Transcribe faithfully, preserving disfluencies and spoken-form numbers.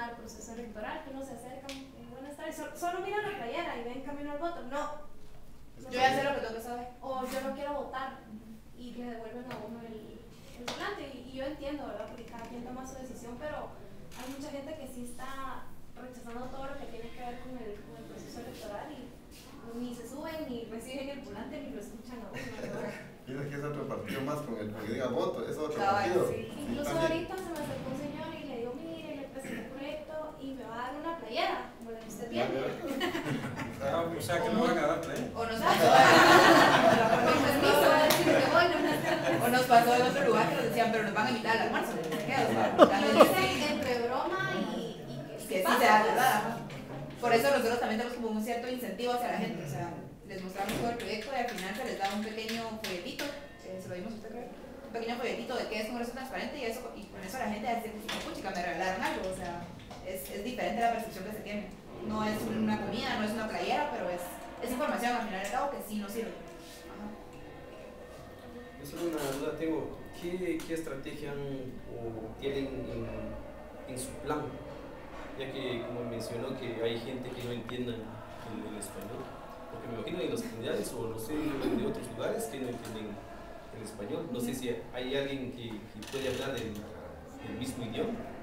al proceso electoral, que uno se acerca, eh, buenas tardes, solo, solo miran la playera y ven camino al voto. No, no yo ya sé lo que tengo que saber. O yo no quiero votar y le devuelven a uno el, el volante. Y, y yo entiendo, ¿verdad? Porque cada quien toma su decisión, pero hay mucha gente que sí está rechazando todo lo que tiene que ver con el, con el proceso electoral y ni se suben, ni reciben el volante, ni lo escuchan a uno, ¿verdad? Piensa que es otro partido más con el que diga voto, es otro Claro, partido. sí. Incluso También. ahorita se me acercó un señor y le digo, mire, le presenté el proyecto y me va a dar una playera, como la que usted tiene. Ah, o sea que no van a dar play. O nos pasó, con permiso, va a decir que voy, no me o nos pasó en otro lugar que nos decían, pero nos van a invitar al almuerzo. ¿Qué? O sea, Lo tal vez dicen entre broma y, y que, que sí pasa, se da, pues. ¿verdad? Por eso nosotros también tenemos como un cierto incentivo hacia la gente, o sea, les mostramos todo el proyecto y al final se les da un pequeño folletito, eh, se lo dimos a usted, creo, un pequeño folletito de qué es Congreso Transparente y eso, y con eso la gente hace, puchica, me regalaron algo, o sea, es, es diferente la percepción que se tiene. No es una comida, no es una playera, pero es, es información al final del cabo que sí nos sirve. Ajá. Yo solo una duda tengo, ¿qué, qué estrategia han, o tienen en, en su plan? Ya que como mencionó que hay gente que no entienda el, el español, porque me imagino en las comunidades o no sé de otros lugares que no entienden el español, no sé si hay alguien que, que puede hablar del, del mismo idioma.